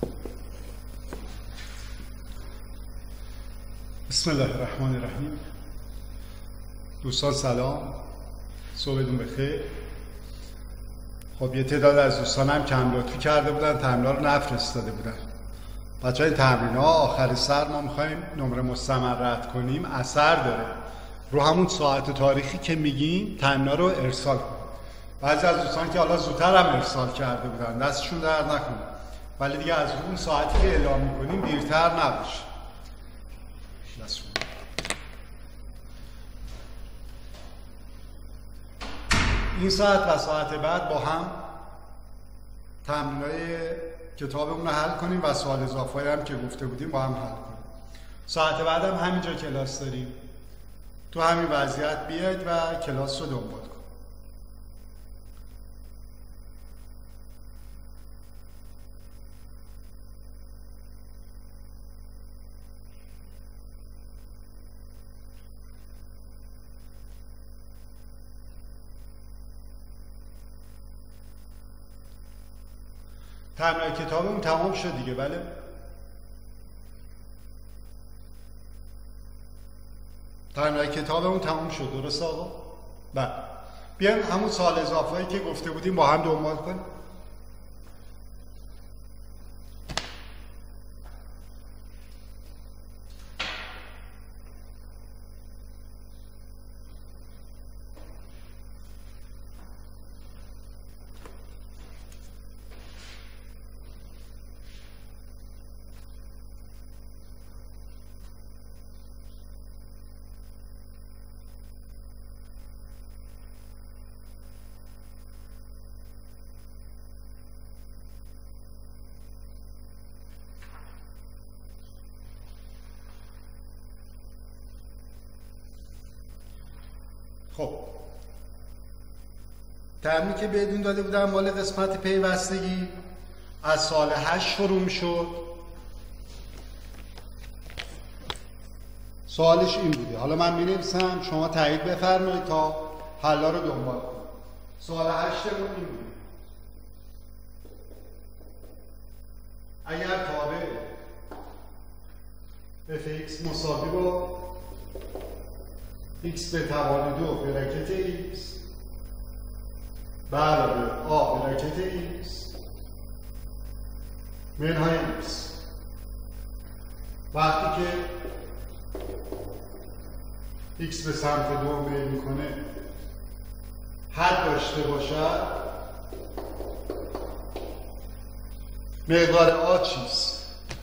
بسم الله الرحمن الرحیم. دوستان سلام، صبحتون بخیر. خب یه تعداد از دوستانم کم لطفی کرده بودن، تمرین‌ها رو نفرستاده بودن. بچه‌ها این تمرین‌ها آخر سر ما می‌خوایم نمره مستمر رد کنیم، اثر داره رو همون ساعت تاریخی که میگیم تمرین‌ها رو ارسال کنیم. بعضی از دوستان که حالا زودتر هم ارسال کرده بودن دستشون درد نکنه، ولی دیگه از اون ساعتی که اعلام می‌کنیم دیرتر نباشه. این ساعت و ساعت بعد با هم تمرینای کتابمون رو حل کنیم و سوال اضافه‌ای هم که گفته بودیم با هم حل کنیم. ساعت بعد هم همینجا کلاس داریم، تو همین وضعیت بیاید و کلاس رو دنبال کنید. تمرین کتابمون تمام شد دیگه، بله؟ تمرین کتابمون تمام شد، درست آقا؟ بله. بیایم همون سوال اضافه‌ای که گفته بودیم با هم دنبال کنیم. خب تمرینی که بهتون داده بودم مال قسمت پیوستگی از سال 8 شروع می‌شد. سوالش این بوده، حالا من می‌نویسم شما تایید بفرمایید تا حلا رو دنبال کنید. سوال 8 مون این بوده: اگر تابع fx مساوی با x به توان 2 براکت x به علاوه a براکت x منهای x وقتی که x به سمت 2 میل میکنه حد داشته باشد، مقدار a چیست؟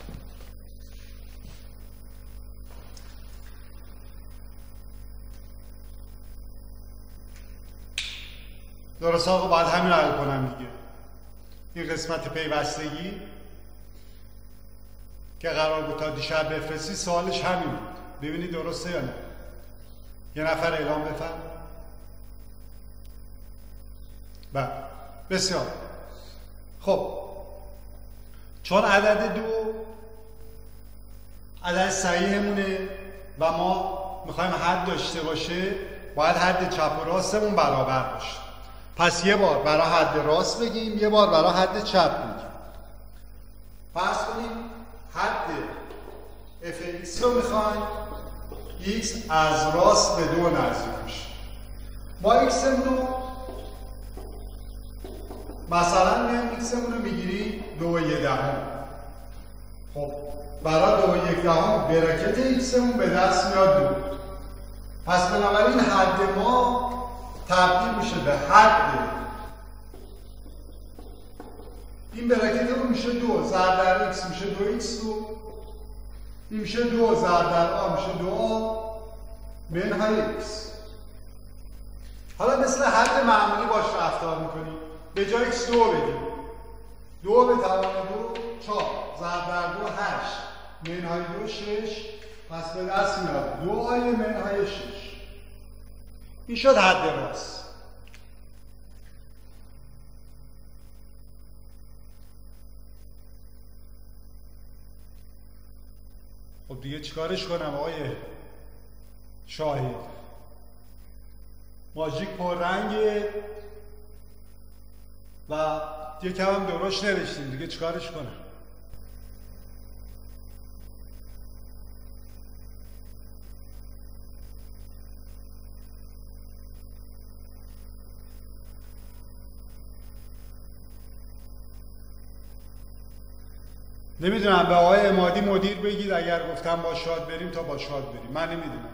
درست آقا، باید همین رو حل کنم دیگه. این قسمت پیوستگی که قرار بود تا دیشب بفرستی سوالش همین بود. ببینید درسته یا نه؟ یه نفر اعلام بفرم. بله بسیار خب. چون عدد 2 عدد صحیحمونه و ما میخوایم حد داشته باشه، باید حد چپ و راستمون برابر باشه. پس یه بار برای حد راست بگیم، یه بار برای حد چپ بگیم. فرض کنیم حد fx رو میخوایم x از راست به 2 نزدیک بشه. ما x رو مثلا میایم x رو میگیریم 2.1. خب برای 2.1 براکت x به دست میاد 2. پس بنابراین حد ما تبدیل میشه به حد این براکت رو میشه 2 ضرب در x میشه 2x رو این میشه 2 ضرب در a میشه 2a منهای x. حالا مثل حد معمولی باش رفتار میکنیم، به جای x 2 بگیم 2 به توان 2 4 ضرب در 2 8 منهای 2 6. پس به دست میاد 2a منهای 6. این شد حد راست. خب دیگه چیکارش کنم آقای شاهد؟ ماژیک پررنگه و یه کم هم درشت نوشتیم، دیگه چیکارش کنم؟ نمیدونم به آقای عمادی مدیر بگید اگر گفتم با شاد بریم تا با شاد بریم. من نمیدونم.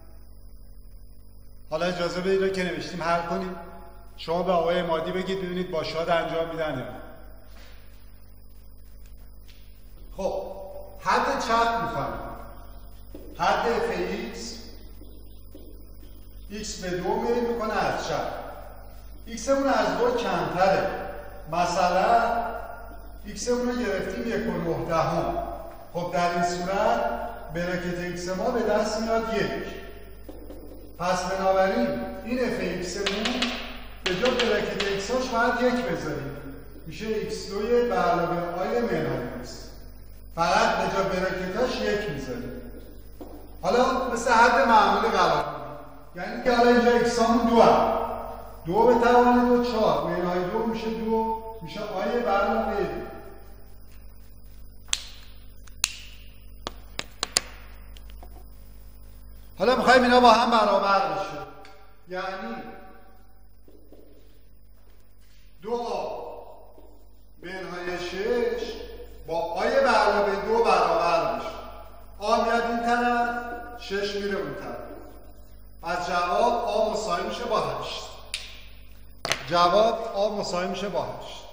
حالا اجازه بدید که نوشتیم حل کنیم. شما به آقای عمادی بگید ببینید با شاد انجام میدن یا نه. خب حد چپ میخوایم. حد fx x به 2 میل میکنه از چپ. x مون از 2 کمتره. مثلا x مون رو گرفتیم 1.9. خب در این صورت براکت x ما به دست میاد 1. پس بنابراین این fx مون به جا براکت x هاش باید 1 بذاریم. میشه x2 به علاوه آی منهای x. فقط به جا براکتاش 1 میذاریم. حالا مثل حد معمولی قرار کنیم. یعنی که حالا اینجا x همون 2 هم. 2 به توان 2 4. منهای 2 میشه 2. میشه آی به علاوه 2. حالا میخوایم اینا با هم برابر بشه. یعنی 2 منهای 6 با آی به علاوه 2 برابر میشه. آ میاد این طرف، 6 میره اون طرف. از جواب آ مساوی میشه با 8. جواب آ مساوی میشه با 8.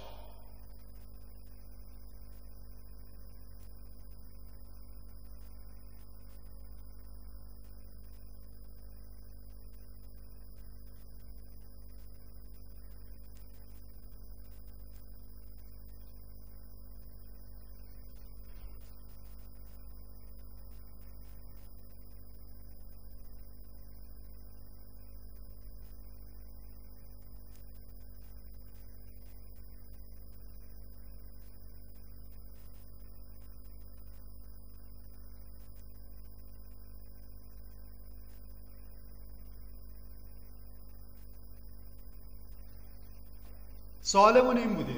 سوالمون این بوده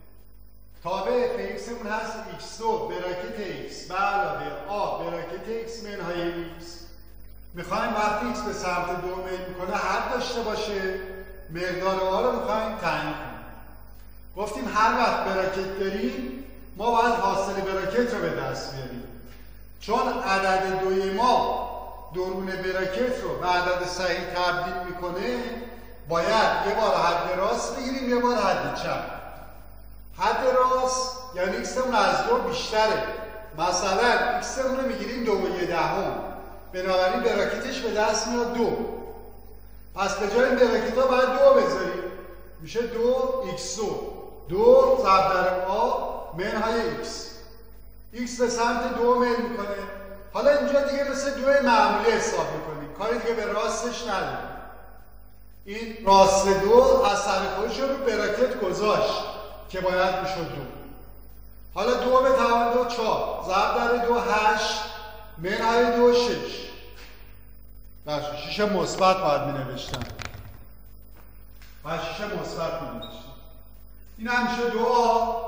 تابع fx مون هست x2 براکت x به علاوه آ براکت x منهای x. میخوایم وقتی x به سمت 2 میل میکنه حد داشته باشه، مقدار آ رو میخوایم تعیین کنیم. گفتیم هر وقت براکت داریم ما باید حاصل براکت رو به دست بیاریم، چون عدد دوی ما درون براکت رو به عدد صحیح تبدیل میکنه. باید یه بار حد راست بگیریم یه بار حد چپ. حد راست یعنی x مون از 2 بیشتره. مثلا x مون رو میگیریم 2/10. بنابراین براکتش به دست میاد 2. پس به جای این براکت ها باید 2 بذاریم. میشه 2x2. 2 ضرب در آ منهای x. x به سمت 2 میل میکنه. حالا اینجا دیگه مثل 2 معمولی حساب میکنیم. کاری دیگه به راستش نداریم. این راست 2 اثر خودش رو براکت گذاشت که باید میشد 2. حالا 2 به توان 2 4 ضرب در 2 8 منهای 2 6. باشه 6 مثبت باید مینوشتم. باشه 6 مثبت مینوشتم. این هم میشه 2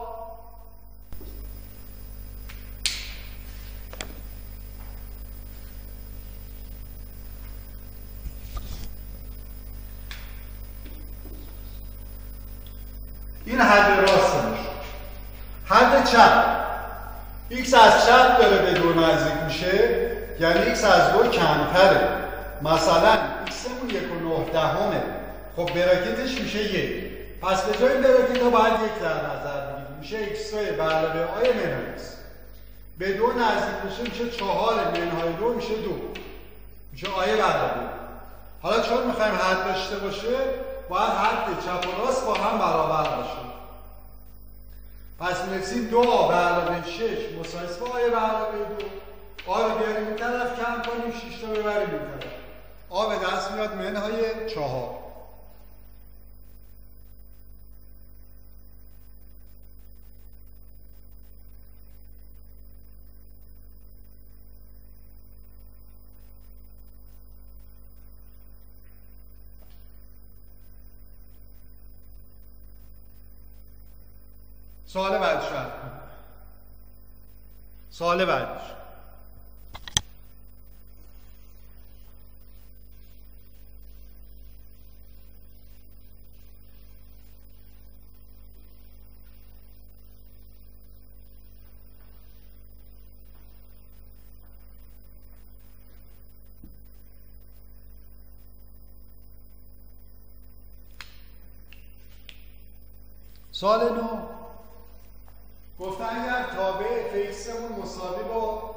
این حد راستش. حد چپ x از چپ داره به 2 نزدیک میشه، یعنی x از 2 کمتره. مثلا x مون 1.9. خب براکتش میشه 1. پس به جای براکت ها باید 1 در نظر بگیریم. میشه x2 به علاوه آی منهای x. به 2 نزدیک میشه میشه 4 منهای 2 میشه 2. میشه آی به علاوه. حالا چون میخوایم حد داشته باشه باید حد چپ و راست با هم برابر باشه. پس می‌نویسیم 2 به علاوه 6 مساوی با آ به علاوه 2. آ رو بیاریم این طرف کم کنیم 6 تا ببریم این طرف. آ به دست میاد منهای 4. سوال بعدش حل کنیم. سوال بعدش سوال 9 گفتن اگر تابع فیکسمون مساوی با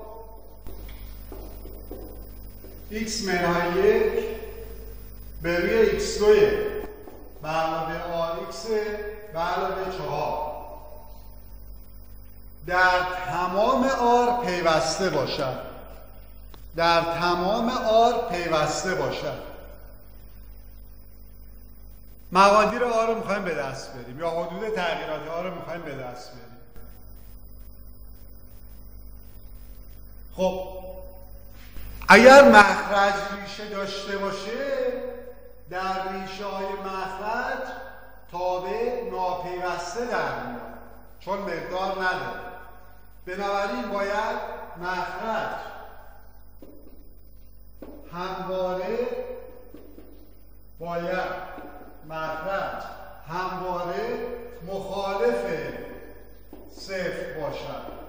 x منهای 1 به روی x2 به علاوه rx به علاوه 4 در تمام r پیوسته باشد. در تمام r پیوسته باشد. مقادیر r رو میخوایم به دست بریم یا حدود تغییرات r رو میخوایم به دست بریم. خب اگر مخرج ریشه داشته باشه، در ریشه های مخرج تابع ناپیوسته در میاد چون مقدار نداره. بنابراین باید مخرج همواره مخالف صفر باشد،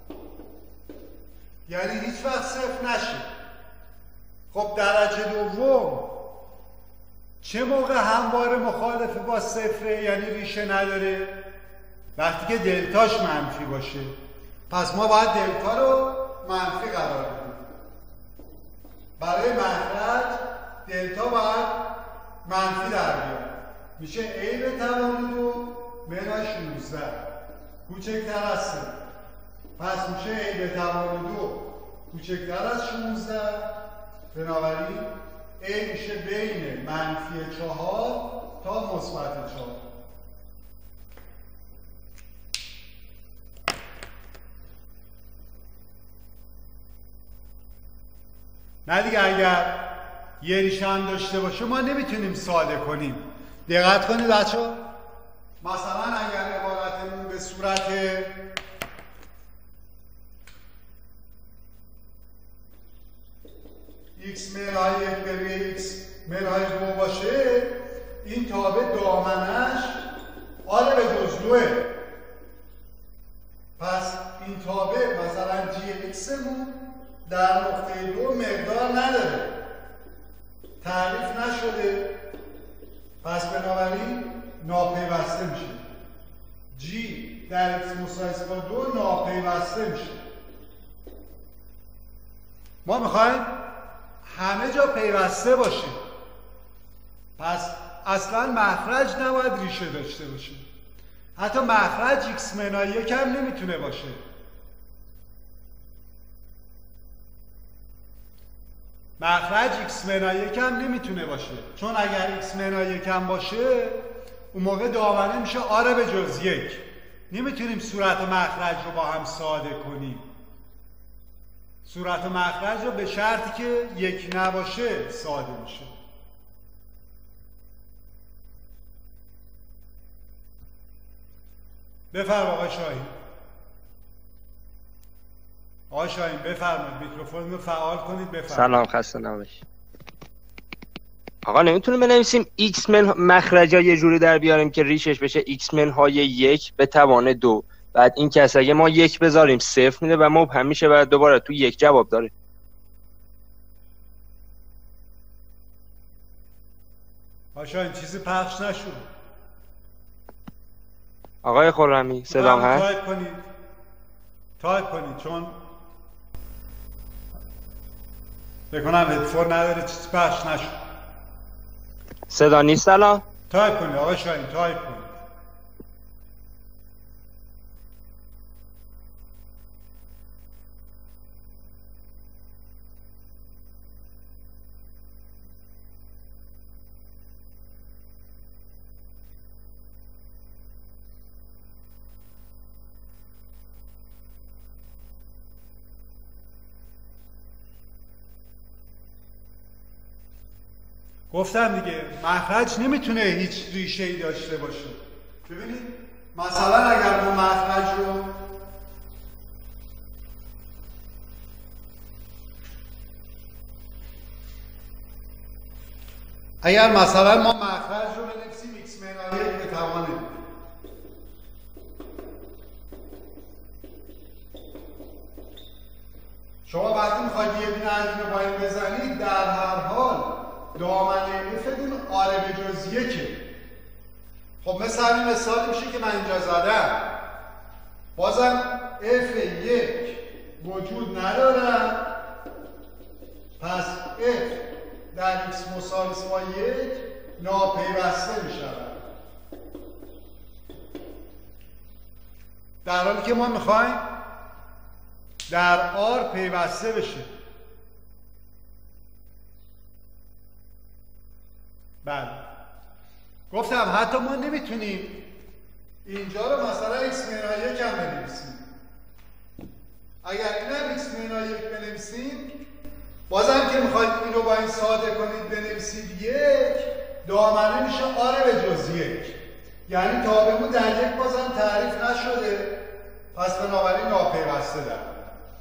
یعنی هیچ وقت صفر نشه. خب درجه دوم چه موقع همواره مخالف با صفره، یعنی ریشه نداره؟ وقتی که دلتاش منفی باشه. پس ما باید دلتا رو منفی قرار بدیم. برای مخرج دلتا باید منفی در بیاد. میشه a به توان 2 منهای 16 کوچکتر از 3. پس میشه a به توان 2 کوچکتر از 16. بنابراین a میشه بین منفی 4 تا مثبت 4. نه دیگه، اگر یه ریشه هم داشته باشه ما نمیتونیم ساده کنیم. دقت کنید بچه‌ها. مثلا اگر عبارتمون به صورت x منهای 1 به روی x منهای 2 باشه، این تابع دامنش آره به جز 2. پس این تابع مثلا g xمون در نقطه 2 مقدار نداره، تعریف نشده، پس بنابراین ناپیوسته میشه. g در x مساوی با 2 ناپیوسته میشه. ما میخوایم همه جا پیوسته باشه، پس اصلا مخرج نباید ریشه داشته باشه. حتی مخرج x منهای 1 هم نمیتونه باشه. مخرج x منهای 1 هم نمیتونه باشه، چون اگر x منهای 1 هم باشه اون موقع دامنه میشه آره به جز 1. نمیتونیم صورت مخرج رو با هم ساده کنیم. صورت مخرج رو به شرطی که 1 نباشه ساده میشه. بفرم آقای شاهین. آقای شاهین بفرمایید، میکروفون رو فعال کنید. بفرمایید. سلام، خسته نباشید. آقا نمیتونیم بنویسیم x من مخرجا یه جوری در بیاریم که ریشش بشه x منهای 1 به توان 2، بعد این کس اگه ما 1 بذاریم 0 میده و مبهم میشه و دوباره تو 1 جواب داره. آقا این چیزی پخش نشد. آقای خرمی صدام هست؟ تایپ کنید چون بکنم هدفون نداره، چیزی پخش نشد. صدا نیست الان؟ تایپ کنید آقای شاهین، تایپ کنید. گفتم دیگه مخرج نمیتونه هیچ ریشه‌ای داشته باشه. ببینید مثلا اگر ما مخرج رو بنویسیم x منهای 1 به توان 2. شما وقتی میخواید یه دونه از اینو باید بزنید، در هر حال دامنه افتون آره به جز 1. خب مثل همین مثالی میشه که من اینجا زدم. بازم F1 وجود ندارد، پس F در X مساوی با 1 ناپیوسته میشود. در حالی که ما میخوایم در R پیوسته بشه. بله گفتم حتی ما نمیتونیم اینجا رو مثلا x منهای 1 هم بنویسیم. اگر این هم x منهای 1 بنویسیم، بازم که میخواید این رو با این ساده کنید بنویسید 1، دامنه میشه آر به جز 1، یعنی تابعمون در 1 بازم تعریف نشده، پس بنابراین ناپیوسته در.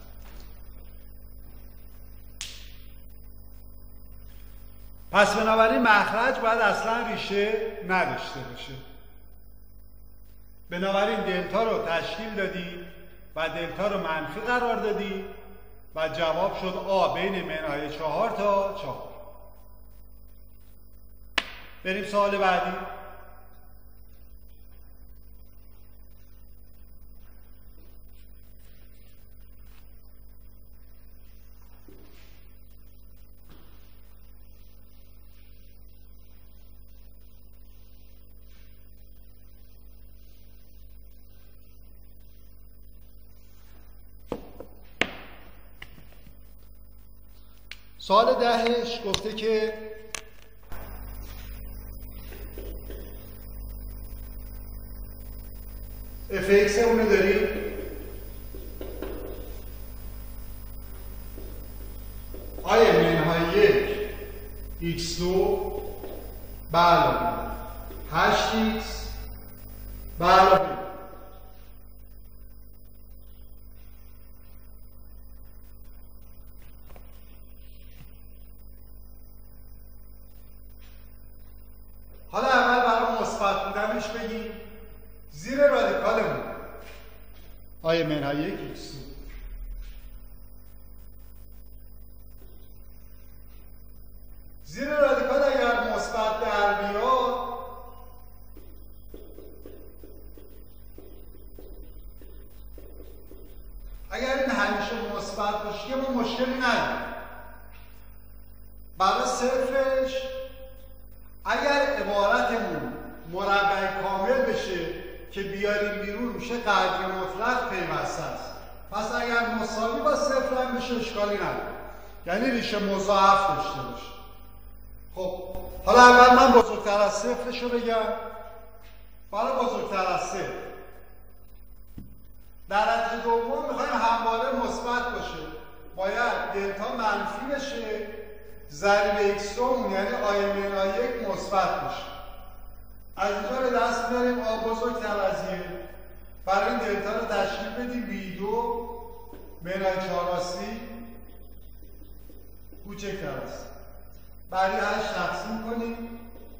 پس بنابراین مخرج باید اصلا ریشه نداشته باشه. بنابراین دلتا رو تشکیل دادی و دلتا رو منفی قرار دادی و جواب شد آ بین منهای 4 تا 4. بریم سوال بعدی. سوال 10 گفته که fx اونو داریم آی منهای 1 x2 به علاوه 8x به علاوه حالا اول برای مثبت بودنش بگیم زیر رادیکالمون آی منهای 1 x2 زیر رادیکال اگر مثبت در بیاد اگر این همیشه مثبت باشه که ما مشکلی نداریم. برای صفرش اگر عبارتمون مربع کامل بشه که بیاریم بیرون میشه قدر مطلق پیوسته است. پس اگر مساوی با صفر هم بشه اشکالی نداره، یعنی ریشه مضاعف داشته باشه. خب حالا اول من بزرگتر از صفرشو بگم. برای بزرگتر از صفر درجه دوم میخوایم همواره مثبت باشه، باید دلتا منفی بشه، ضریب x دومون یعنی آی منهای 1 مثبت بشه. از اینجا به دست میاریم آ بزرگتر از 1، برای این دلتا رو تشکیل بدیم b2 منهای 4c کوچکتر است. برای 8 تقسیم کنیم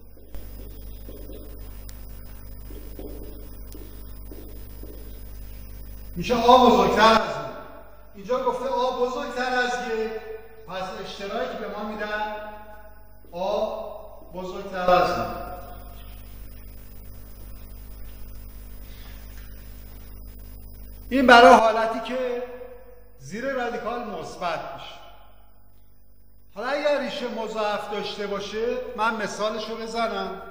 میشه آ بزرگتر از 1. اینجا گفته آ بزرگتر از 1، پس اشتراکی به ما میدن آ بزرگتر از 1. این برای حالتی که زیر رادیکال مثبت میشه. حالا اگر ریشه مضاعف داشته باشه من مثالش رو بزنم.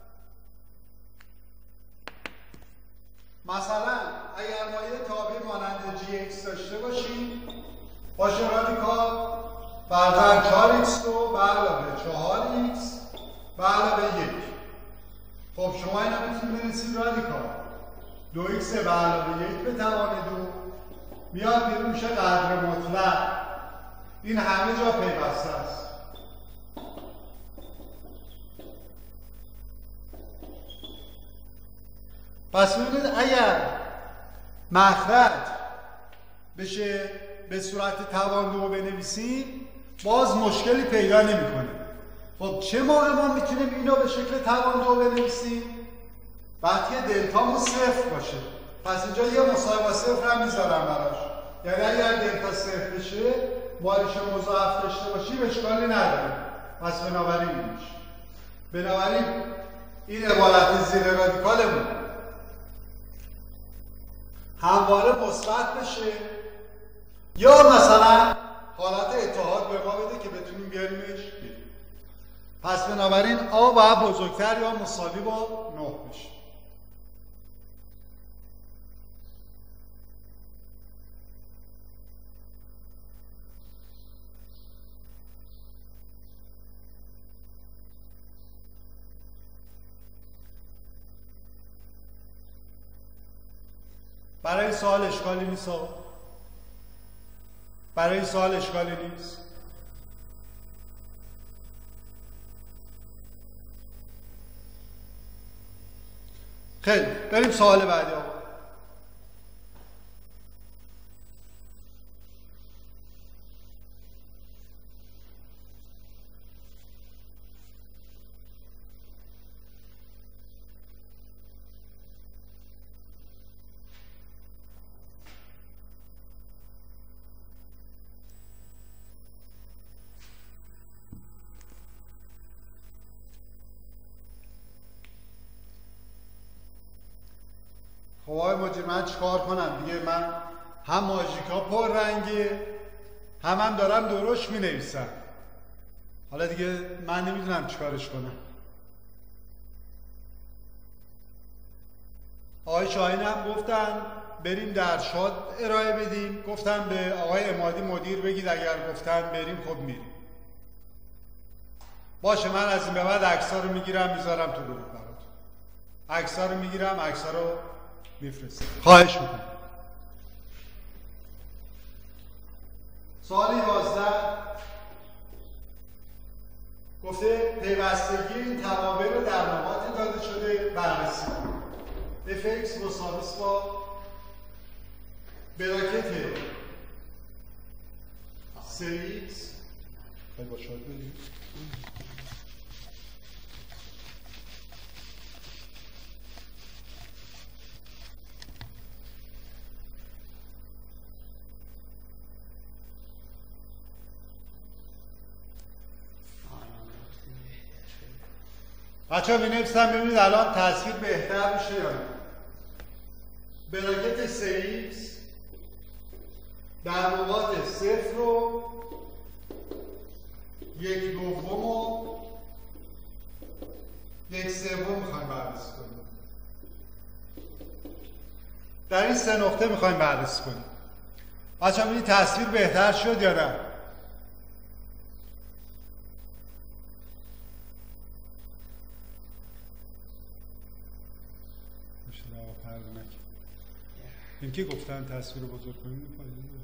مثلا اگر ما یه تابع مانند gx داشته باشیم باشه رادیکال فرضاً 4x2 به علاوه 4x به علاوه 1. خب شما اینو میتونید بنویسید رادیکال 2x به علاوه 1 به توان 2 میاد بیرون میشه قدر مطلق. این همه جا پیوسته است. پس ببینید اگر مخرج بشه به صورت توان 2 بنویسیم باز مشکلی پیدا نمی‌کنه. خب چه موقع ما میتونیم اینو به شکل توان 2 بنویسیم؟ وقتی دلتامون صفر باشه. پس اینجا یه مساوی با صفر هم میذارم براش. یعنی اگر دلتا صفر بشه ما ریشه مضاعف داشته باشیم اشکالی نداره. پس بنابراین میشه. بنابراین این عبارت زیر رادیکالمون همواره مثبت بشه یا مثلا حالت اتحاد به ما بده که بتونیم بیاریمش بیرون. پس بنابراین آ باید بزرگتر یا مساوی با 9 بشه. برای این سوال اشکالی نیست آقا؟ برای این سوال اشکالی نیست؟ خیلی بریم سوال بعدی آقا. خب آقای مدیر من چیکار کنم دیگه؟ من هم ماژیکا پر رنگه هم دارم درشت می نویسم. حالا دیگه من نمیدونم چیکارش کنم. آقای شاهین هم گفتن بریم درشاد ارائه بدیم، گفتم به آقای امادی مدیر بگید اگر گفتن بریم خب میریم. باشه من از این به بعد عکس‌ها رو میگیرم میذارم تو گروه براتون. عکس‌ها رو میگیرم، عکس‌ها رو میفرستم. خواهش میکنم. سوال 11 گفته پیوستگی این توابع رو در نقاط داده شده بررسی کنید. fx مساوی با براکت 3x با شاید بدیم بچه ها بینویسم ببینید الان تصویر بهتر میشه یا نه. براکت 3x در نقاط 0 و 1/2 و 1/3 میخوایم بررسی کنیم. در این 3 نقطه میخوایم بررسی کنیم. بچه ها ببینید تصویر بهتر شد یا نه. این که گفتن تصویر رو بزرگ کنیم فایده داره.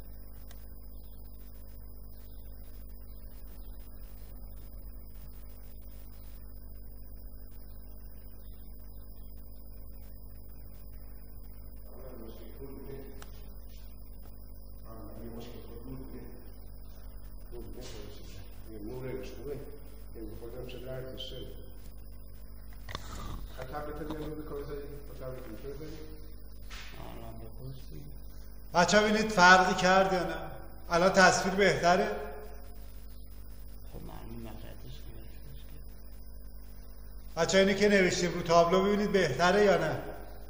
بچه ها بینید فرقی کرد یا نه؟ الان تصویر بهتره؟ خب معلوم مقدس بچه ها اینی که نوشتیم رو تابلو ببینید بهتره یا نه؟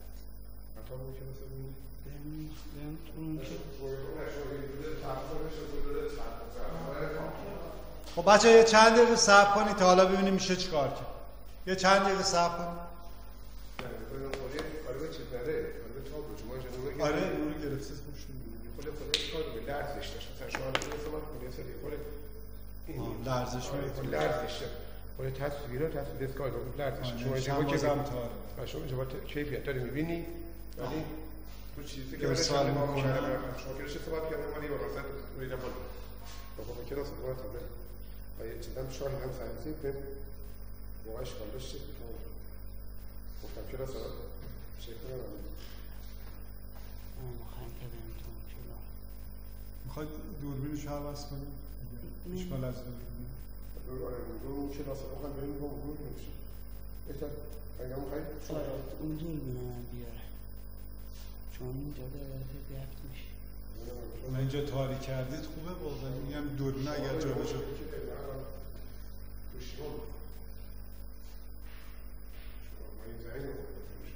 خب بچه ها یه چند دقیقه صبر کنید تا حالا ببینیم میشه چیکار کرد. یه چند دقیقه صبر کنید. آره نوری گرفته لرزش داشت مثلا شما لرزش میاد لرزش ولی تصویر اسکای لرزش شما اینجا با کیفیت داری میبینی ولی تو چیزی که برای شما شما که صحبت کردم ولی واسه میرم بالا با کلاس صحبت کرده و یه چیزام شاهد هم سعی به واقعا اشکال داشت گفتم کلاس شیخ میخواید دوربینش رو عوض کنیم؟ اشکال از دوربین رو کلاس رو بخوایم بریم با گروه نمیشه بهتر اگر میخواید اون دوربینم بیاره چون اینجا داره ضبط میشه من اینجا تاریک کردید خوبه واقعا میگم دوربین اگر جا بشه این زنگ رو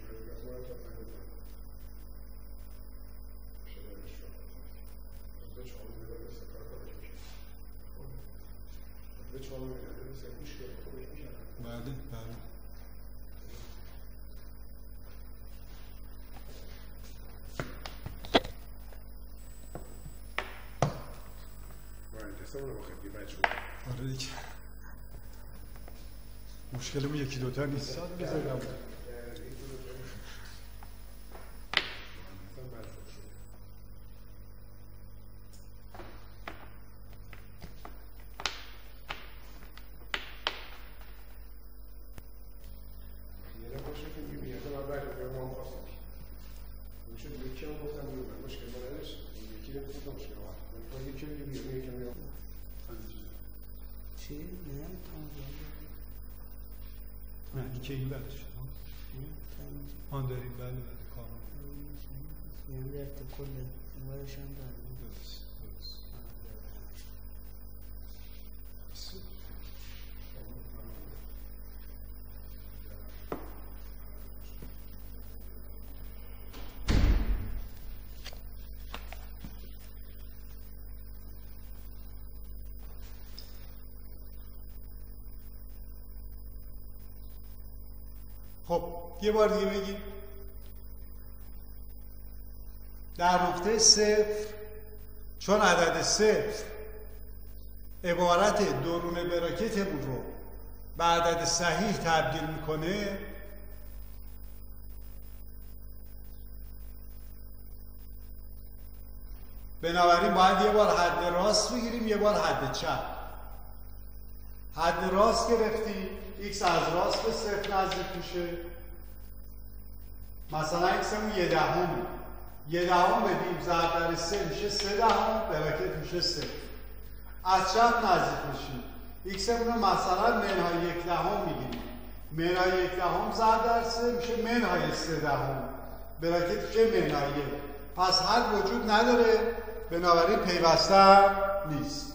بله بله آره دیگه مشکلمون یکی دوتا نیست ساده بذارم نه این که این برش آن داریم بله بله کامل یعنی در کل اونورش هم داریم درست خب یه بار دیگه بگیم در نقطه صفر چون عدد صفر عبارت درون براکتمون رو به عدد صحیح تبدیل میکنه بنابراین باید یه بار حد راست بگیریم یه بار حد چپ. حد راست گرفتیم x از راست به صفر نزدیک میشه، مثلا x همون 1/10 بدیم ضرب در 3 میشه 3/10 براکت میشه 3. از چپ نزدیک میشیم x همون رو مثلا منهای 1/10 میگیریم، منهای 1/10 ضرب در 3 میشه منهای 3/10 براکت میشه منهای 1. پس حد وجود نداره بنابراین پیوسته هم نیست.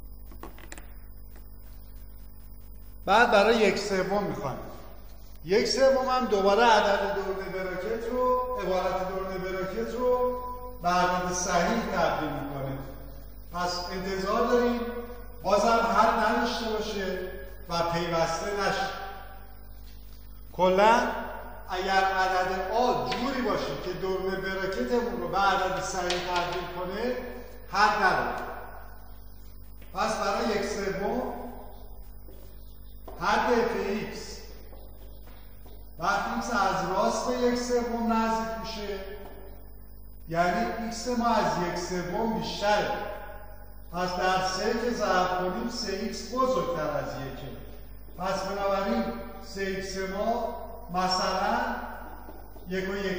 بعد برای 1/3 میخوایم. 1/3 هم دوباره عدد درون براکت رو عبارت درون براکت رو به عدد صحیح تبدیل میکنه. پس انتظار داریم بازم حد نداشته باشه و پیوسته نشه. کلا اگر عدد آ جوری باشه که درون براکتمون رو به عدد صحیح تبدیل کنه حد نداره. پس برای 1/3 حد fx وقتی x از راست به 1/3 نزدیک میشه یعنی x ما از 1/3 بیشتره. پس در 3 که ضرب کنیم 3x بزرگتر از 1. پس بنابراین 3x ما مثلا 1/1.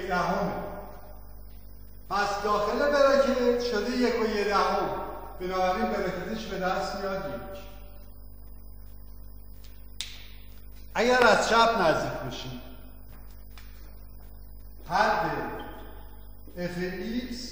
پس داخل براکت شده 1/1. بنابراین براکتش به دست میاد 1. اگر از چپ نزدیک بشیم حد fx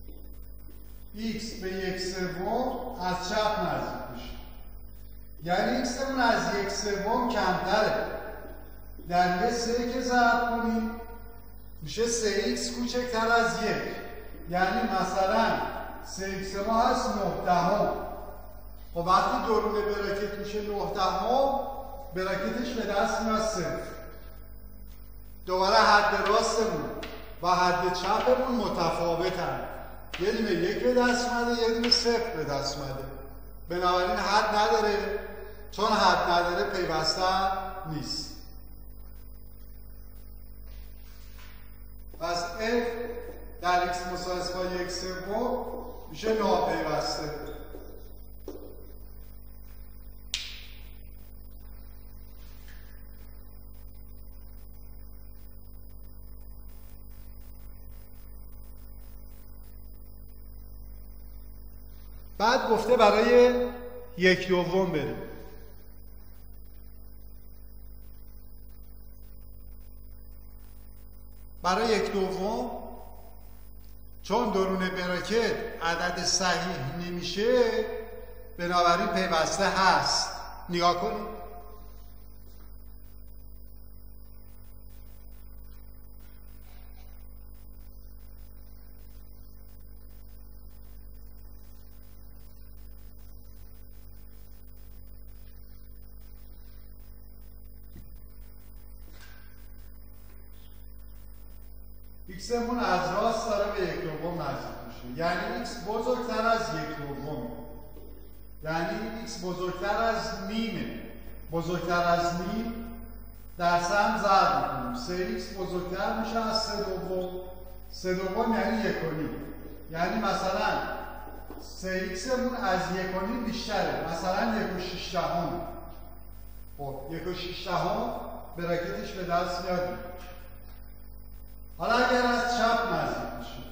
x به 1/3 از چپ نزدیک بشیم یعنی x همون از 1/3 کمتره. در 3 که ضرب کنیم میشه 3x کوچکتر از 1 یعنی مثلا 3x ما هست 9/10. خب وقتی درون براکت میشه 9/10 براکتش به دست میاد 0. دوباره حد راستمون و حد چپمون متفاوتن. یه دونه 1 به دست اومده یه دونه 0 به دست اومده. بنابراین حد نداره. چون حد نداره پیوسته نیست. پس f در x مساوی با 1/3 میشه ناپیوسته. بعد گفته برای 1/2 بریم. برای 1/2 چون درون براکت عدد صحیح نمیشه بنابراین پیوسته هست. نگاه کنید ایکسمون از راست داره به 1/2 نزدیک میشه، یعنی ایکس بزرگتر از 1/2، یعنی ایکس بزرگتر از نیمه. بزرگتر از نیم در سهم ضرب میکنیم، 3x بزرگتر میشه از 3/2 یعنی 1/2. یعنی مثلا 3x مون از 1/2 بیشتره، مثلا 1/6. خب 1/6 براکتش به دست میاد. حالا اگر از چپ نزدیک میشه،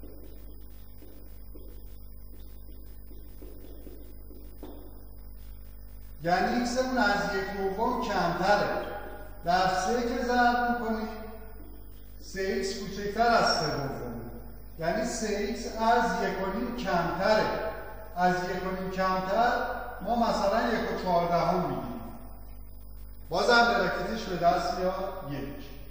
یعنی ایکس مون از 1/2 کمتره، در 3 که ضرب میکنیم 3x کوچکتر از 3/2، یعنی 3x از 1/2 کمتره. از 1/2 کمتر ما مثلا 1/14 میگیریم، بازم براکتش به دست میاد 1.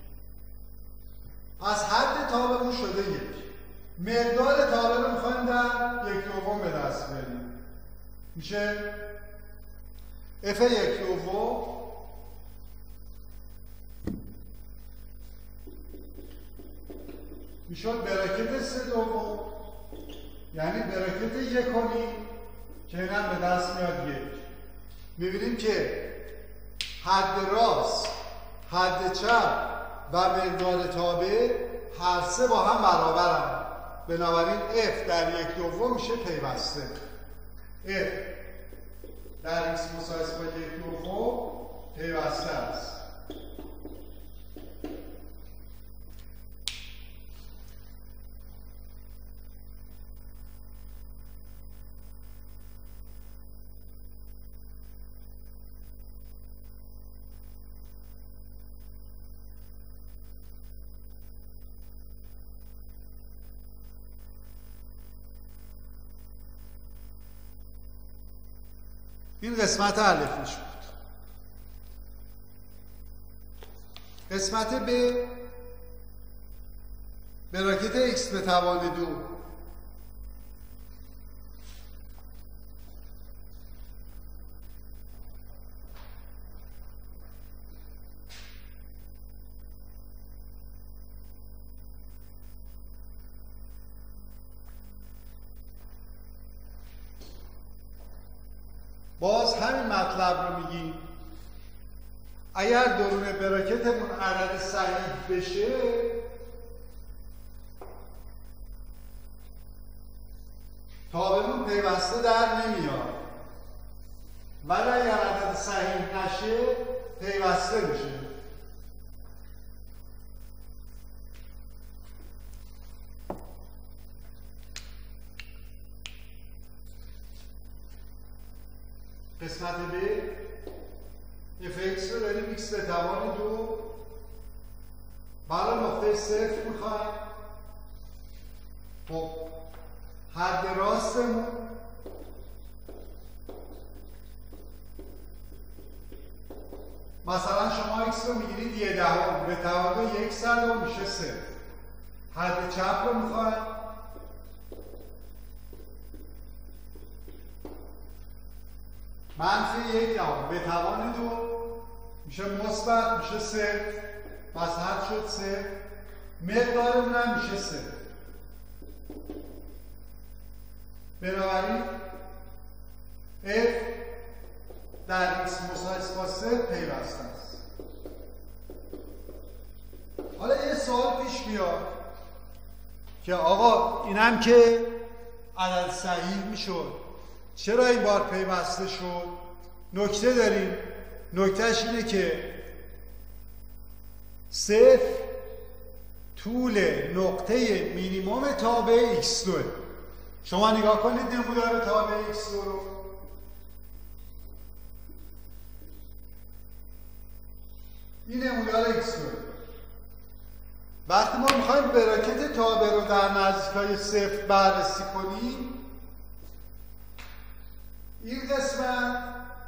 پس حد تابعمون شده 1. مقدار تابع رو میخوایم در 1/2 به دست بیاریم، میشه f 1/2 میشد براکت 3/2 یعنی براکت 1/2 که اینم به دست میاد 1. میبینیم که حد راست، حد چپ و مقدار تابع هر سه با هم برابرن، بنابراین f در 1/2 میشه پیوسته. f در x مساوی با 1/2 پیوسته است. این قسمت الفیش بود. قسمت ب براکت x به توان 2 باز همین مطلب رو میگیم. اگر درون براکتمون عدد صحیح بشه تابعمون پیوسته در نمیاد، ولی اگر عدد صحیح نشه پیوسته میشه. قسمت ب fx رو داریم x به توان 2 برای نقطه 0 میخوایم. خب حد راستمون مثلا شما x رو میگیرید 1/10 به توان 1/100 میشه 0. حد چپ رو میخوایم منفی 1/10 به توان 2 میشه مثبت، میشه 0. پس حد شد 0. مقدارمون هم میشه 0. بنابراین f در x مساوی با 0 پیوسته است. حالا یه سوال پیش میاد که آقا اینم که عدد صحیح میشد، چرا این بار پیوسته شد؟ نکته داریم. نکتهش اینه که 0 طول نقطه مینیموم تابع x2. شما نگاه کنید نمودار تابع x2 رو. این نمودار x2. وقتی ما میخوایم براکت تابع رو در نزدیکای 0 بررسی کنیم، این قسمت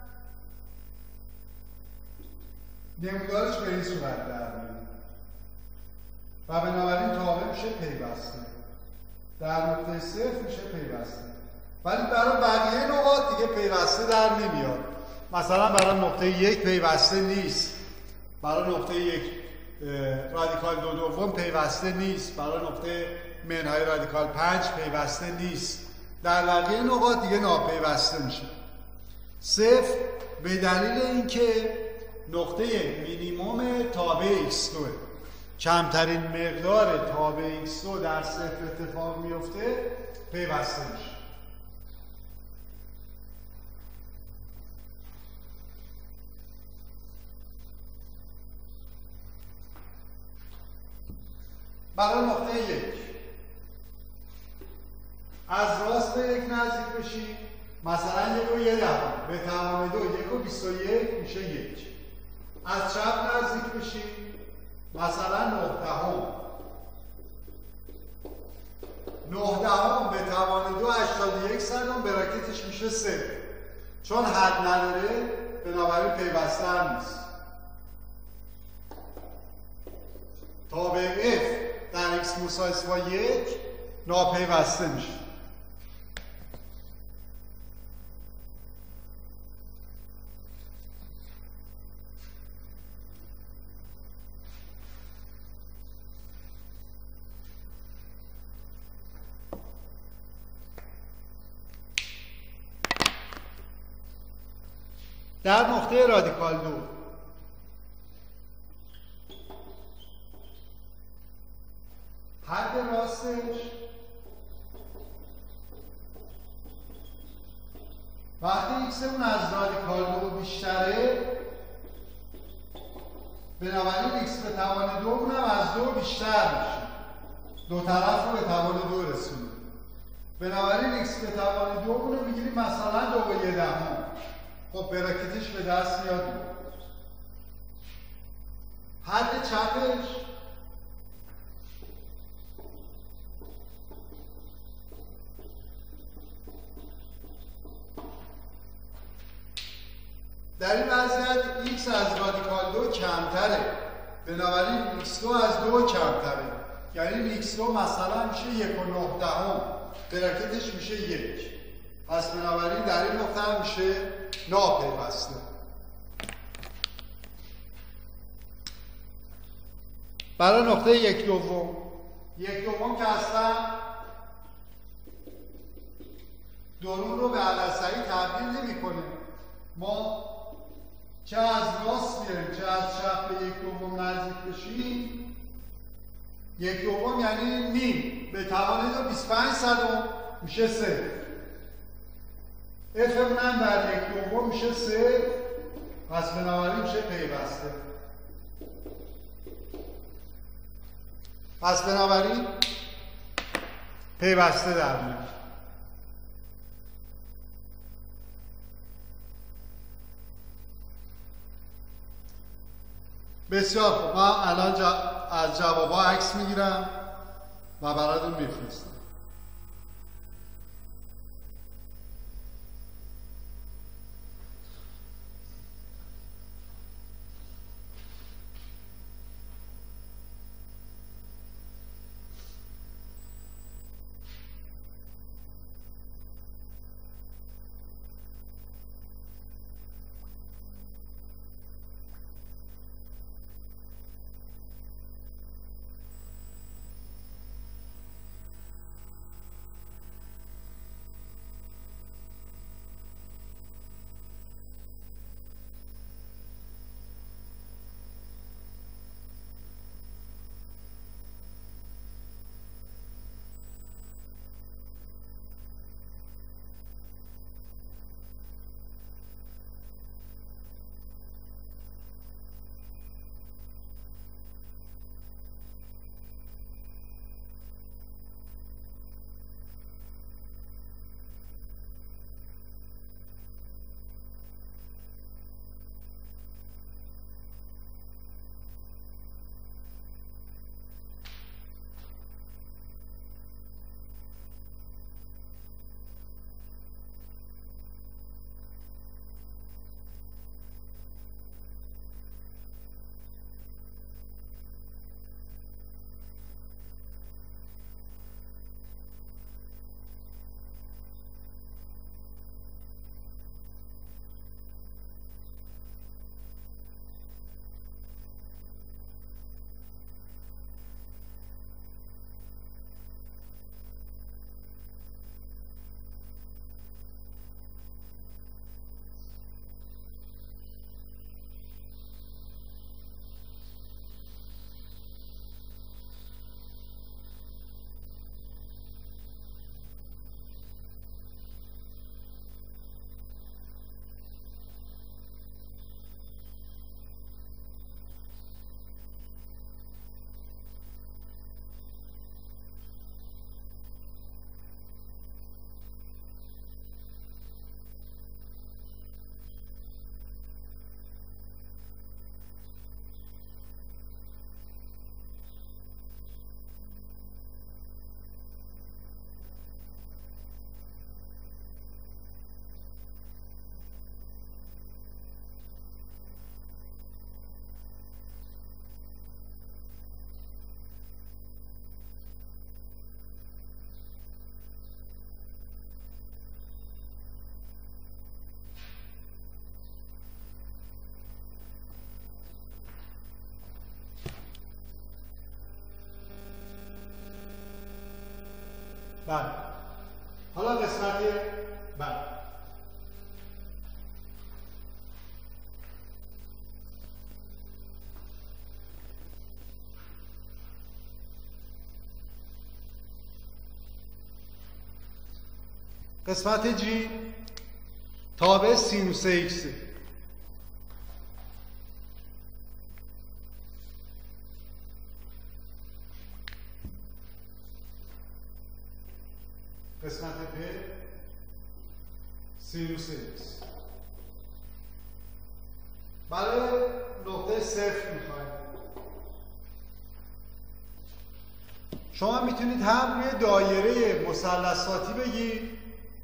نمودارش به این صورت در میاد و بنابراین تابع میشه پیوسته، در نقطه 0 میشه پیوسته. ولی برای بقیه نقاط دیگه پیوسته در نمیاد. مثلا برای نقطه 1 پیوسته نیست، برای نقطه 1 رادیکال 2 دوم پیوسته نیست، برای نقطه منهای رادیکال 5 پیوسته نیست، در بقیه نقاط دیگه ناپیوسته میشه. صفر به دلیل اینکه نقطه مینیموم تابع x2، کمترین مقدار تابع x2 در صفر اتفاق میفته، پیوسته میشه. برای نقطه 1 از راست به 1 نزدیک بشید، مثلا 1 و 1 دهم به توان 2 1 و 21 میشه 1. از چپ نزدیک بشید، مثلا 9 دهم 9 دهم به توان 2 81 صدم براکتش میشه 3. چون حد نداره بنابراین پیوسته هم نیست. تابع f در x مساوی با 1 ناپیوسته میشه. در نقطه رادیکال 2 حد راستش وقتی x اون از رادیکال 2 بیشتره، بنابراین x به توان 2 اونم از 2 بیشتر میشه، دو طرف رو به توان 2 رسونه. بنابراین x به توان 2 اونو میگیریم مثلا 2 و 1 دهم. خب براکتش به دست میاد. حد چپش در این وضعیت x از رادیکال 2 کمتره، بنابراین x2 از 2 کمتره، یعنی x2 مثلا میشه 1 و 9 دهم، براکتش میشه 1. پس بنابراین در این نقطه هم میشه ناپیوسته. برای نقطه 1 دوم، 1 دوم که اصلا درون رو به علصه‌ای تبدیل نمی‌کنه، ما چه از راست بیاریم چه از چپ به 1 دوم نزدیک بشیم، 1 دوم یعنی نیم به توان 2 25 صدم میشه 0. f اونم در 1 دوم میشه 0. پس بنابراین میشه پیوسته. پس بنابراین پیوسته در میاد. بسیار خوب، من الان از جوابا عکس میگیرم و براتون میفرستم. بله. حالا قسمت بله. قسمت جی تابع سینوس ایکس. قسمت پ سینوس ایکس. برای نقطه صفر میخوایم. شما میتونید هم روی دایره مثلثاتی بگید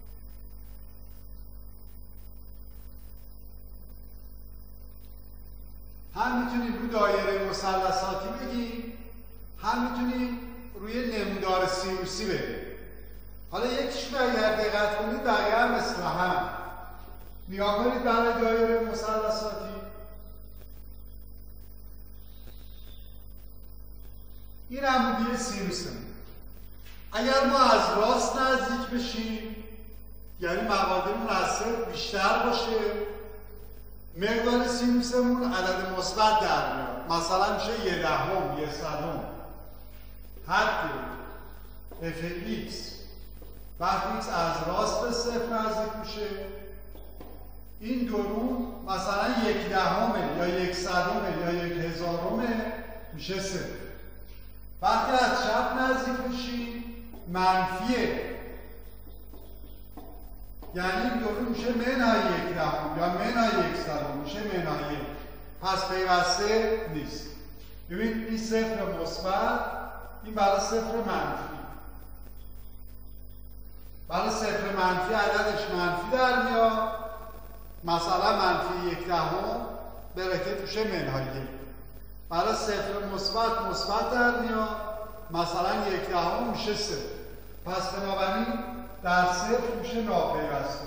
هم میتونید روی دایره مثلثاتی بگید هم میتونید روی نمودار سینوسی بگید. حالا یکیشون اگر دقت کنید بقیه هم مثل هم. نگاه کنید برای دایره مثلثاتی این عمودی سینوسه. اگر ما از راست نزدیک بشیم یعنی مقادیرمون از صفر بیشتر باشه مقدار سینوسمون عدد مثبت در میاد. مثلا میشه 1 دهم 1 صدم حد اف ایکس. وقتی ایکس از راست به صفر نزدیک میشه این درون مثلا 1 دهمه یا 1 صدمه یا 1 هزارمه میشه صفر. وقتی از چپ نزدیک بشیم منفیه یعنی این درون میشه منهای 1 دهم یا منهای 1 صدم میشه منهای 1. پس پیوسته نیست. ببین این صفر مثبت این برای صفر منفی. برای صفر منفی عددش منفی در میاد مثلا منفی 1 دهم برکت میشه منهای 1. برای صفر مثبت مثبت در میاد مثلا 1 دهم میشه 0. پس بنابراین در صفر میشه ناپیوسته.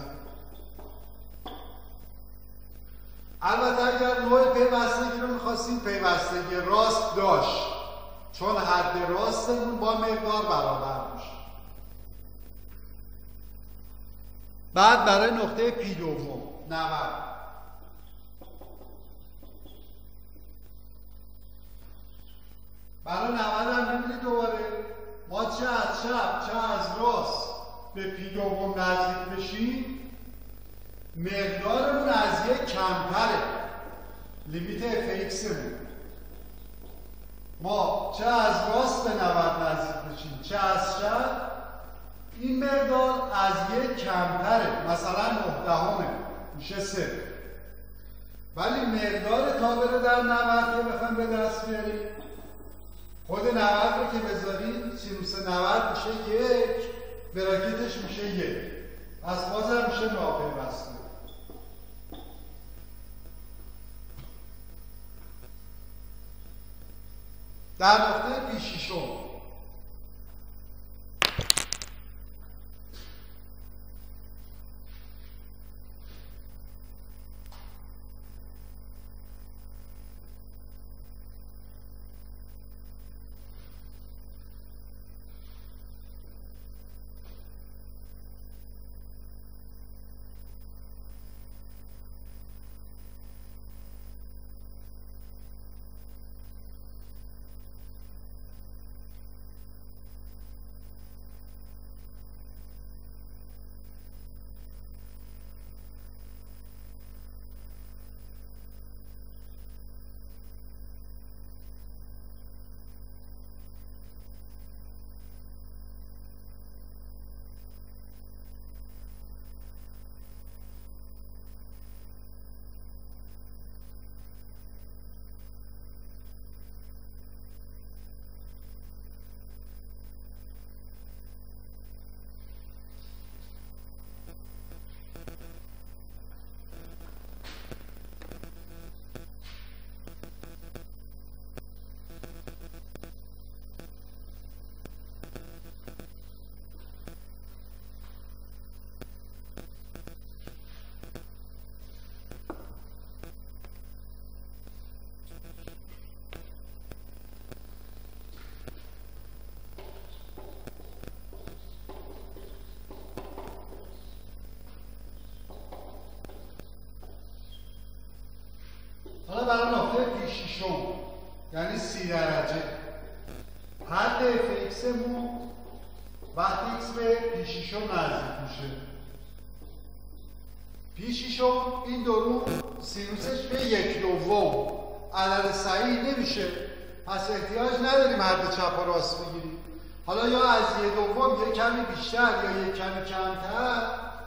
البته اگر نوع پیوستگی رو میخواستیم پیوستگی راست داشت چون حد راستمون با مقدار برابر میشه. بعد برای نقطه پی دوم 90 برای 90 هم ببینید دوباره ما چه از چپ چه از راست به پی دوم نزدیک بشیم مقدارمون از 1 کمتره. لیمیت اف ایکسمون ما چه از راست به 90 نزدیک بشیم چه از چپ این مقدار از 1 کمتره مثلا 9 دهمه میشه 0. ولی مقدار تا بره در 90 که بخوایم به دست بیاریم خود 90 رو که بذاریم سینوس 90 میشه 1 براکتش میشه 1. پس بازم میشه ناپیوسته. در نقطه پی ششم پیشیشم یعنی 30 درجه. حد اف ایکسمون وقتی ایکس به پیشیشم نزدیک میشه. پیشیشم این درون سینوسش به 1/2 عدد صحیح نمیشه، پس احتیاج نداریم حد چپ و راست بگیریم. حالا یا از 1/2 یه کمی بیشتر یا یه کمی کمتر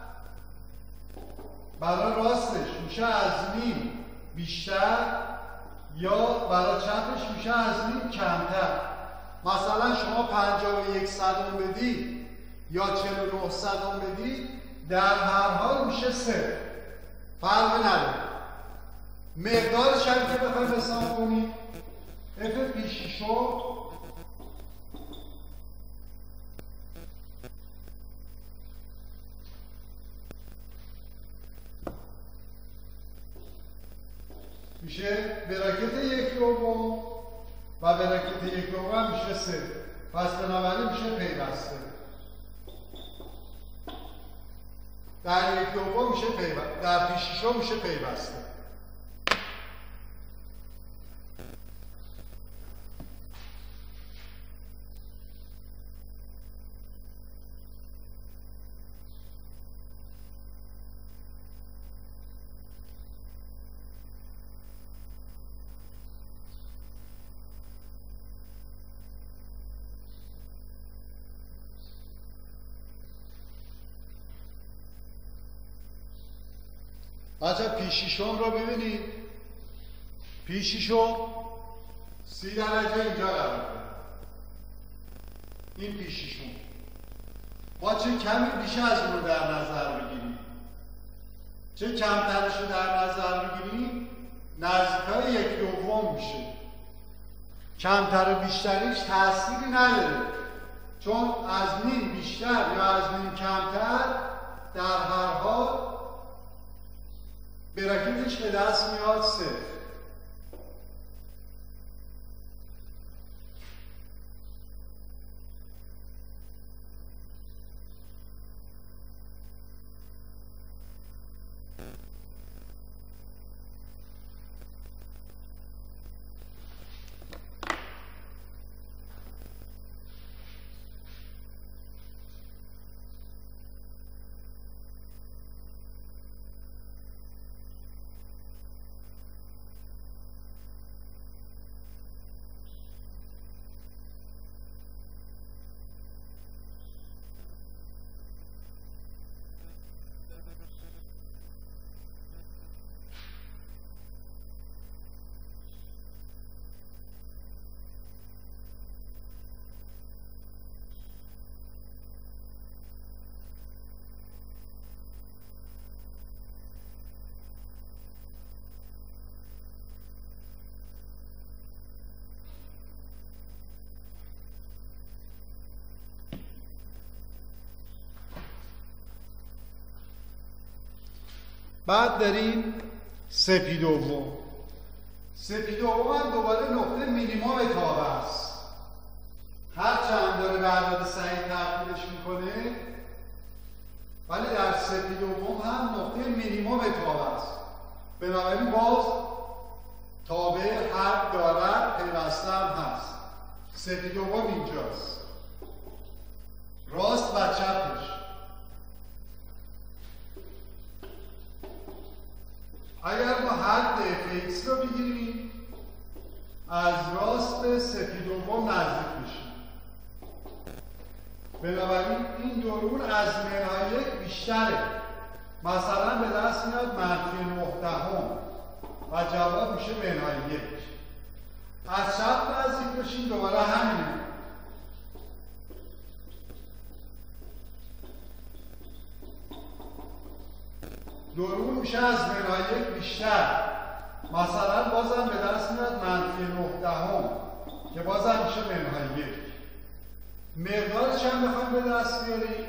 برای راستش میشه از نیم بیشتر یا برای چپش میشه از نیم کمتر. مثلا شما 51 صدم بدید یا 49 صدم بدید در هر حال میشه 0، فرق نداره. مقدارش هم که بخوایم حساب کنیم اف پیشیشم میشه براکت 1/2 و براکت 1/2 هم میشه 0. پس بنابراین میشه پیوسته. در 1/2 میشه پیوسته، در پیشیشم میشه پیوسته. بچه پیشیشم رو ببینید. پیشیشم 30 درجه اینجا قرار داره. این پیشیشم ما چه کمی بیش از اون رو در نظر بگیریم چه کمترش رو در نظر بگیریم نزدیکای 1/2 میشه. کمتر و بیشتریش تأثیری نداره، چون از نیم بیشتر یا از نیم کمتر در هر حال براکتش به دست میاد 0. بعد داریم سپیدوم. سپیدوم هم دوباره نقطه مینیمم تابه است. هر چند داره به عدد صحیح تبدیلش میکنه، ولی در سپیدوم هم نقطه مینیمم تابه است. بنابراین باز تابع حد دارد، پیوسته هم هست. سپیدوم اینجاست، راست و چپش. اگر ما حد fx رو بگیریم از راست به سپیدوم نزدیک میشیم. بنابراین این درون از منهای 1 بیشتره. مثلا به دست میاد -9 و جواب میشه منهای 1. از چپ نزدیک بشیم دوباره همینه. درون میشه از منهای 1 بیشتر. مثلا بازم به دست میاد -9 که بازم میشه منهای 1. مقدارش هم بخوایم به دست بیاریم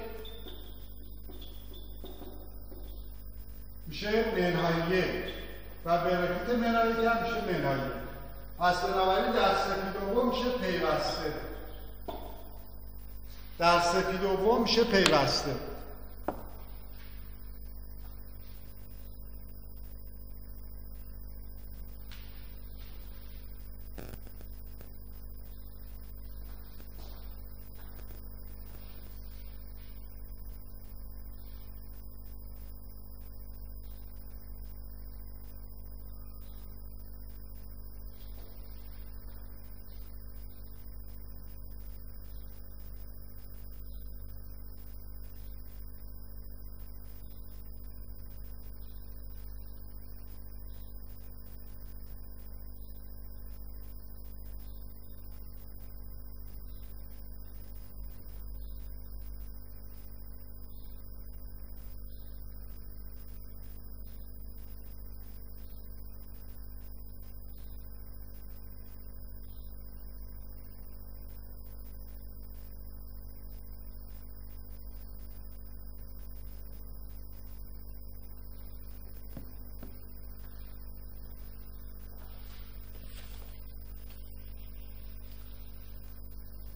میشه منهای 1 و براکت منهای 1 هم میشه منهای 1. پس بنابراین در سپیدوم میشه پیوسته. در سپیدوم میشه پیوسته.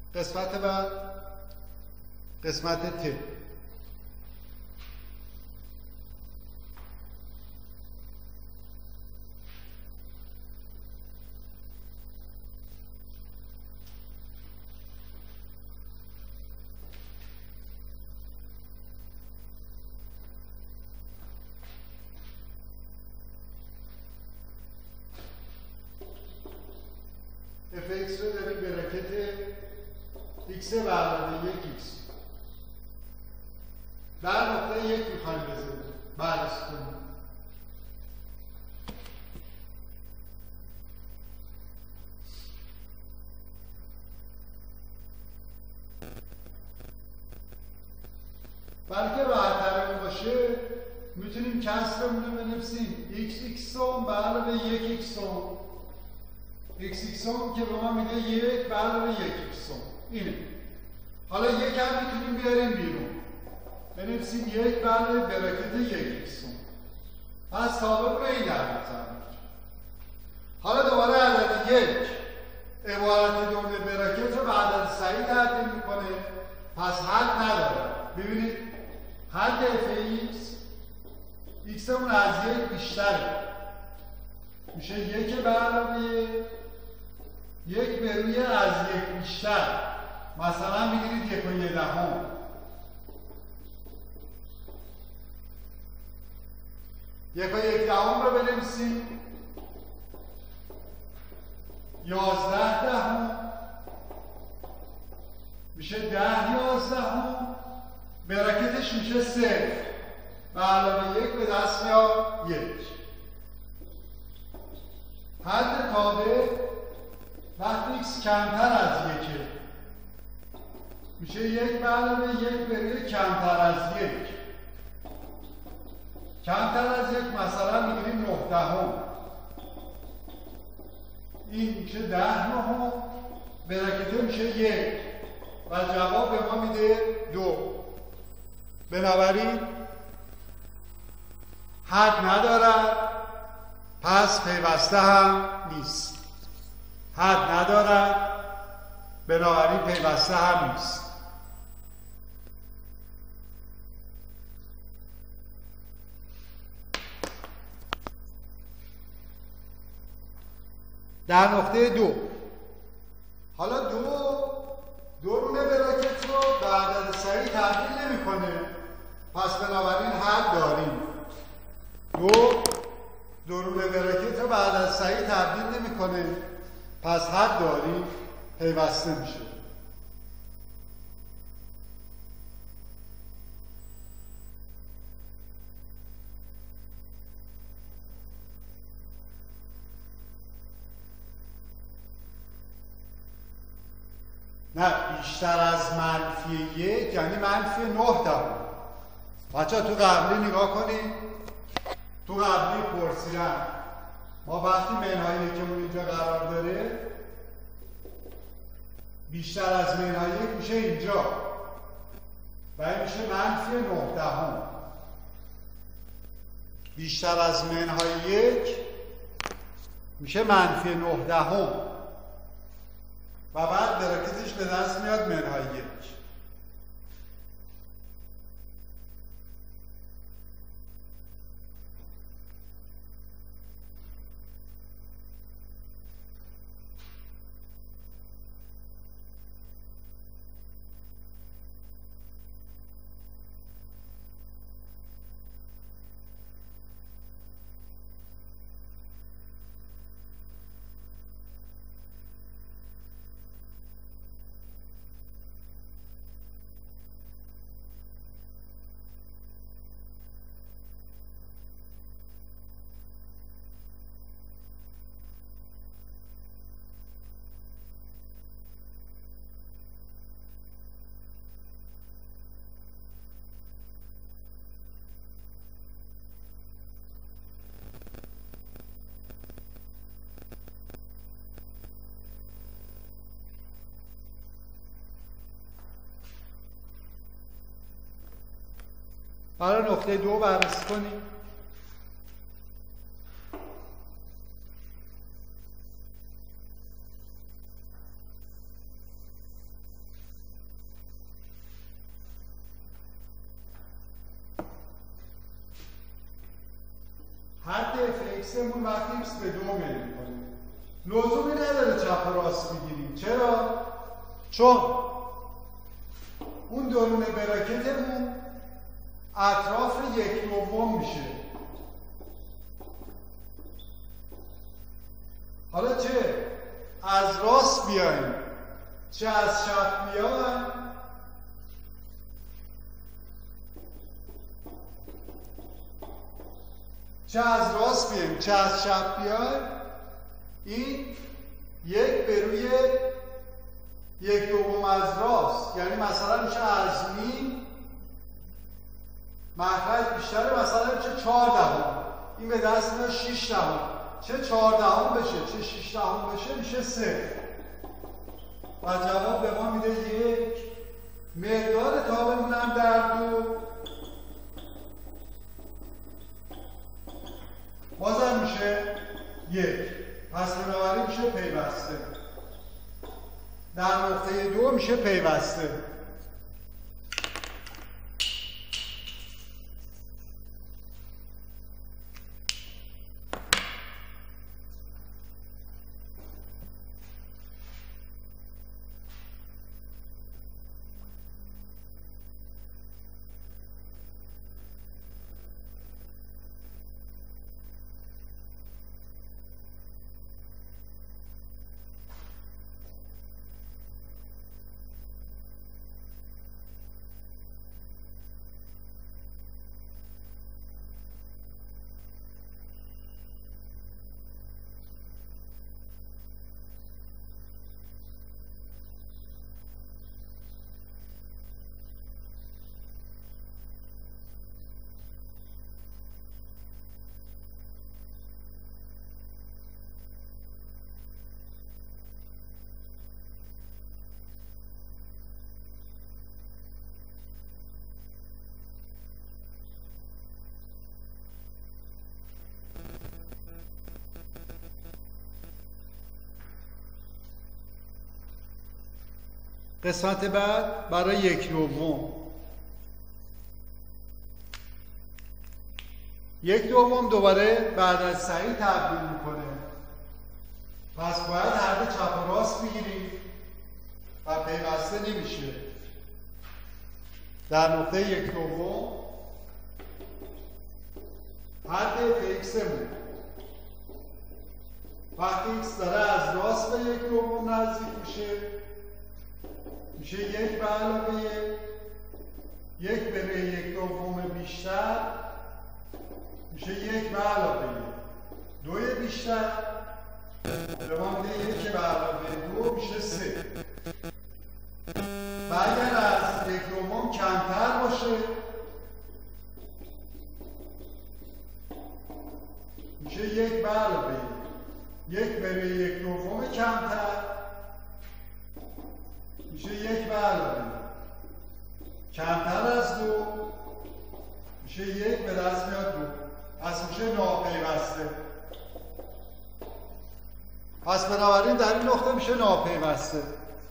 قسمت بعد قسمت ت. fx رو داریم به راکت x به علاوه 1x در نقطه 1 میخوایم بزنیم بررسی کنیم. بلکه راحت تر باشه میتونیم کسرمون رو بنویسیم x به علاوه 1x x که به ما میده 1 به علاوه 1x اینه. حالا یک هم میتونیم بیاریم بیرون بنویسیم 1 به علاوه براکت 1x. پس طابق رو این در نظر میگیریم. حالا دوباره عدد 1 عبارت دوم براکت رو به عدد صحیح تبدیل میکنه، پس حد نداره. ببینید حد x اون از 1 بیشتره، میشه 1 به علاوه 1 به روی از 1 بیشتر. مثلا میگیرید 1 و 1 دهم. یک و یک دهم رو بنویسیم 11 دهم میشه 10 11 براکتش میشه 0 به علاوه 1 به دست میاد 1. حد تابع وقتی x کمتر از 1 میشه 1 به علاوه 1 به روی کمتر از 1. کمتر از 1 مثلا میگیریم 9 دهم، این میشه 10 نهم، براکته میشه 1 و جواب به ما میده 2. بنابراین حد ندارد، پس پیوسته هم نیست. حد ندارد، بنابراین پیوسته هم نیست. در نقطه 2 حالا دو رونه براکت رو به عدد صحیح تبدیل نمی‌کنه، پس بنابراین حد داریم. دو رونه براکت رو به عدد صحیح تبدیل نمی‌کنه، پس حد داریم، پیوسته میشه. نه، بیشتر از -1 یعنی -9 دهم. بچه تو قبلی نگاه کنید، تو قبلی پرسیدن ما وقتی منهای یکمون اینجا قرار داره بیشتر از منهای 1 میشه اینجا و این میشه -9 دهم. بیشتر از منهای 1 میشه -9 دهم و بعد براکتش به دست میاد منهای 1. حالا نقطه 2 بررسی کنیم. حد fxمون وقتی x به 2 میل میکنه لزومی نداره چپ و راست بگیریم. چرا؟ چون اون درون براکتمون اطراف 1/2 میشه. حالا چه از راست بیایم چه از چپ بیایم چه از راست بیایم چه از چپ بیایم این 1/1/2 از راست، یعنی مثلا میشه از مین مخرج بیشتره، مثلا میشه 4/10. این به دست میاد 6/10. چه 4/10 بشه چه 6/10 بشه میشه 0 و جواب به ما میده 1. مقدار تابمون هم در 2 بازم میشه 1. پس بنابراین میشه پیوسته. در نقطه 2 میشه پیوسته. قسمت بعد برای 1/2. 1/2 دوباره بعد از سعی تبدیل میکنه. پس باید هر دو چپ و راست بگیریم و پیوسته نمیشه. در نقطه 1/2 حد fxمون وقتی x داره از راست به 1/2 نزدیک میشه 1 به علاوه 1/1/2 بیشتر میشه 1 به علاوه 2 بیشتر به ما میده 1 به علاوه 2 میشه 3. و اگر از 1/2 کمتر باشه میشه 1 به علاوه 1/1/2 کمتر میشه 1 به علاوه کمتر از 2 میشه 1 به دست میاد 2. پس میشه ناپیوسته. پس بنابراین در این نقطه میشه ناپیوسته.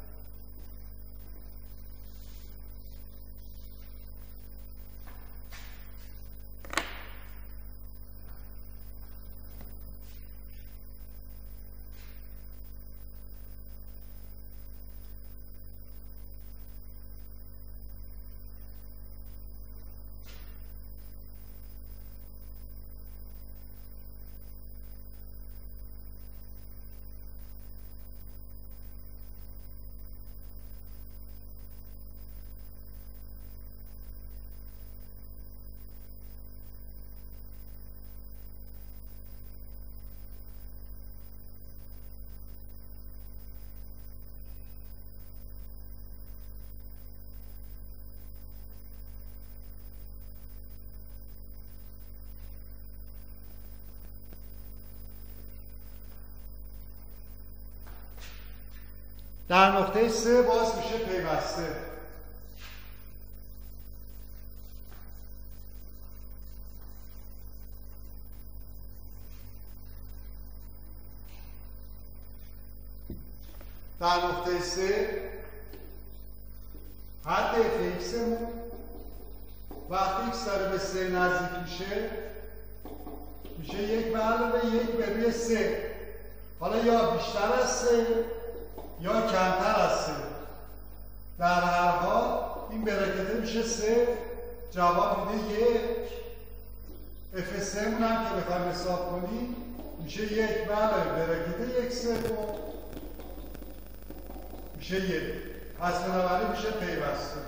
در نقطه 3 باز میشه پیوسته. در نقطه 3 حد fxمون وقتی x داره به 3 نزدیک میشه میشه 1 به علاوه 1 به روی 3. حالا یا بیشتر از 3 یا کمتر از 3. در هر حال این برکته میشه 3. جواب میده 1. F3 مونم که بخوایم حساب کنیم میشه 1 به علاوه برکته 1 سوم میشه 1. پس بنابراین میشه پیوسته.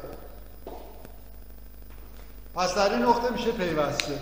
پس در این نقطه میشه پیوسته.